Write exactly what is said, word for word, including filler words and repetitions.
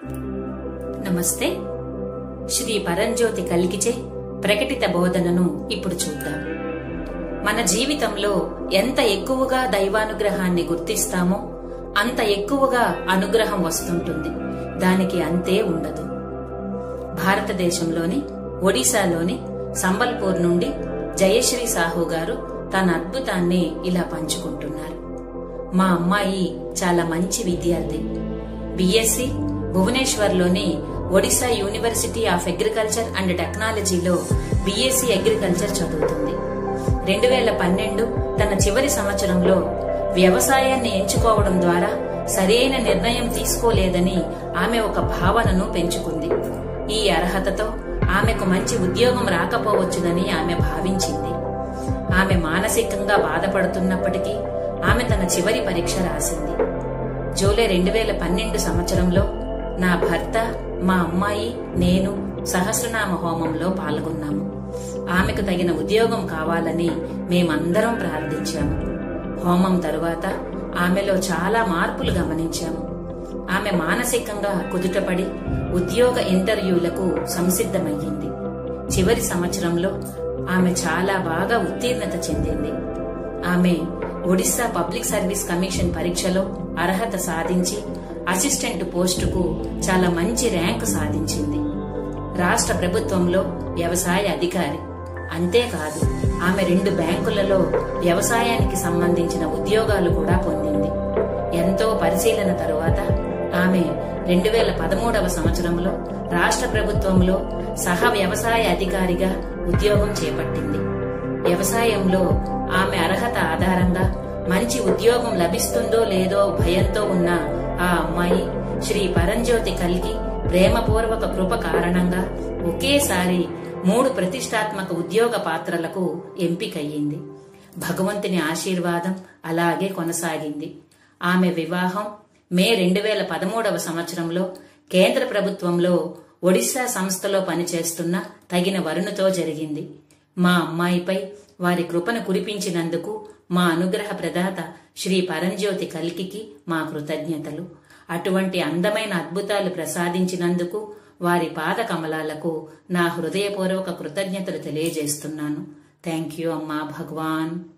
నమస్తే. శ్రీ పరంజ్యోతి కల్కిచే ప్రకటిత బోధనను ఇప్పుడు చూద్దాం. మన జీవితంలో ఎంత ఎక్కువగా దైవానుగ్రహాన్ని గుర్తిస్తామో అంత ఎక్కువగా అనుగ్రహం వస్తుంటుంది. దానికి అంతే ఉండదు. భారతదేశంలోని ఒడిశాలోని సంబల్పూర్ నుండి జయశ్రీ సాహు గారు తన అద్భుతాన్ని ఇలా పంచుకుంటున్నారు. మా అమ్మాయి చాలా మంచి విద్యార్థి. బిఎస్సి భువనేశ్వర్లోని Odisha university of agriculture and టెక్నాలజీలో బిఎస్సి అగ్రికల్చర్ చదువుతుంది. రెండు వేల పన్నెండు తన చివరి సంవత్సరంలో వ్యవసాయాన్ని ఎంచుకోవడం ద్వారా సరైన నిర్ణయం తీసుకోలేదని ఆమె ఒక భావనను పెంచుకుంది. ఈ అర్హతతో ఆమెకు మంచి ఉద్యోగం రాకపోవచ్చునని ఆమె భావించింది. ఆమె మానసికంగా బాధపడుతున్నప్పటికీ ఆమె తన చివరి పరీక్ష రాసింది. జూలై రెండు వేల పన్నెండు సంవత్సరంలో నా భర్త, మా అమ్మాయి, నేను సహస్రనామ హోమంలో పాల్గొన్నాము. ఆమెకు తగిన ఉద్యోగం కావాలని మేమందరం ప్రార్థించాము. హోమం తరువాత ఆమెలో చాలా మార్పులు గమనించాము. ఆమె మానసికంగా కుదుటపడి ఉద్యోగ ఇంటర్వ్యూలకు సంసిద్ధమయ్యింది. చివరి సంవత్సరంలో ఆమె చాలా బాగా ఉత్తీర్ణత చెందింది. ఆమె ఒడిశా పబ్లిక్ సర్వీస్ కమిషన్ పరీక్షలో అర్హత సాధించి అసిస్టెంట్ పోస్టుకు చాలా మంచి ర్యాంకు సాధించింది. రాష్ట్ర ప్రభుత్వంలో వ్యవసాయ అధికారి. అంతేకాదు, ఆమె రెండు బ్యాంకులలో వ్యవసాయానికి సంబంధించిన ఉద్యోగాలు కూడా పొందింది. ఎంతో పరిశీలన తరువాత ఆమె రెండు వేల పదమూడవ సంవత్సరంలో రాష్ట్ర ప్రభుత్వంలో సహ వ్యవసాయ అధికారిగా ఉద్యోగం చేపట్టింది. వ్యవసాయంలో ఆమె అర్హత ఆధారంగా మంచి ఉద్యోగం లభిస్తుందో లేదో భయంతో ఉన్న ఆ అమ్మాయి శ్రీ పరంజ్యోతి కల్కి ప్రేమపూర్వక కృప కారణంగా ఒకేసారి మూడు ప్రతిష్టాత్మక ఉద్యోగ పాత్రలకు ఎంపికయ్యింది. భగవంతుని ఆశీర్వాదం అలాగే కొనసాగింది. ఆమె వివాహం మే రెండు వేల పదమూడవ సంవత్సరంలో కేంద్ర ప్రభుత్వంలో ఒడిశా సంస్థలో పనిచేస్తున్న తగిన వరుణుతో జరిగింది. మా అమ్మాయిపై వారి కృపను కురిపించినందుకు మా అనుగ్రహ ప్రదాత శ్రీ పరంజ్యోతి కల్కికి మా కృతజ్ఞతలు. అటువంటి అందమైన అద్భుతాలు ప్రసాదించినందుకు వారి పాద కమలాలకు నా హృదయపూర్వక కృతజ్ఞతలు తెలియజేస్తున్నాను. థ్యాంక్ యూ అమ్మా భగవాన్.